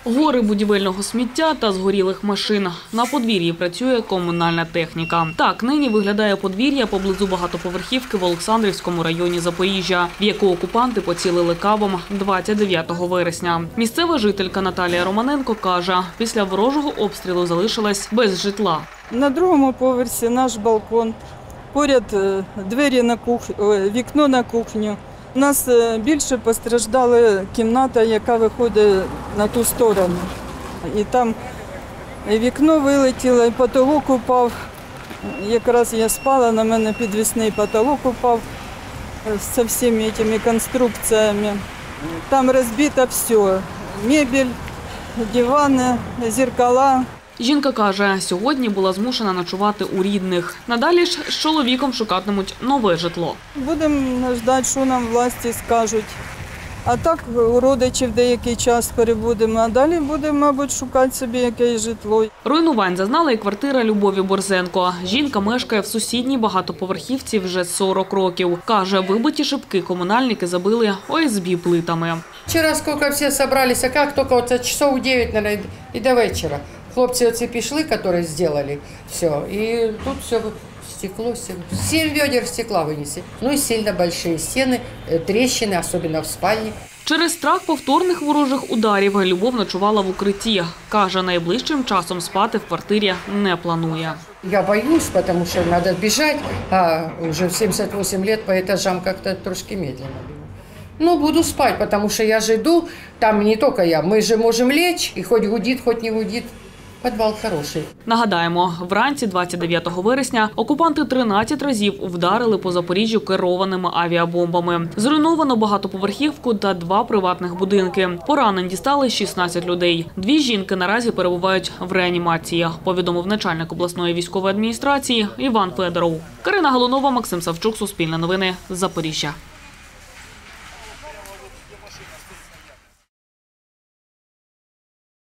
Гори будівельного сміття та згорілих машин. На подвір'ї працює комунальна техніка. Так нині виглядає подвір'я поблизу багатоповерхівки в Олександрівському районі Запоріжжя, в яку окупанти поцілили кабом 29 вересня. Місцева жителька Наталія Романенко каже, після ворожого обстрілу залишилась без житла. На другому поверсі наш балкон, поряд двері на вікно на кухню. У нас більше постраждала кімната, яка виходить на ту сторону. І там і вікно вилетіло, і потолок упав. Якраз я спала, на мене підвісний потолок упав з всіма цими конструкціями. Там розбито все – мебель, дивани, зеркала. Жінка каже, сьогодні була змушена ночувати у рідних. Надалі ж з чоловіком шукатимуть нове житло. Будемо чекати, що нам власті скажуть. А так у родичів деякий час перебудемо, а далі будемо, мабуть, шукати собі якесь житло. Руйнувань зазнала і квартира Любові Борзенко. Жінка мешкає в сусідній багатоповерхівці вже 40 років. Каже, вибиті шибки комунальники забили ОСБ-плитами. Вчора скільки всі зібралися, як тільки оце часов 9, мабуть, і до вечора. Хлопці оці пішли, які зробили все, і тут все стекло, 7 ведер стекла винесли. Ну і сильно великі стіни, тріщини, особливо в спальні. Через страх повторних ворожих ударів Любов ночувала в укритті. Каже, найближчим часом спати в квартирі не планує. Я боюсь, тому що треба біжати, а вже в 78 років по етажам як-то трошки медленно. Ну, буду спати, тому що я ж йду, там не тільки я, ми ж можемо лечь, і хоч гудить, хоч не гудить. Підвал хороший. Нагадаємо, вранці 29 вересня окупанти 13 разів вдарили по Запоріжжю керованими авіабомбами. Зруйновано багатоповерхівку та 2 приватних будинки. Поранень дістали 16 людей. 2 жінки наразі перебувають в реанімації, повідомив начальник обласної військової адміністрації Іван Федоров. Карина Галунова, Максим Савчук, Суспільне новини, Запоріжжя.